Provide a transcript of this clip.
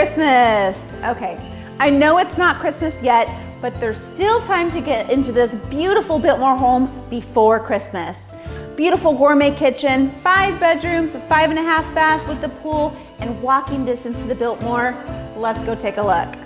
Christmas. Okay, I know it's not Christmas yet, but there's still time to get into this beautiful Biltmore home before Christmas. Beautiful gourmet kitchen, 5 bedrooms, 5.5 baths with the pool, and walking distance to the Biltmore. Let's go take a look.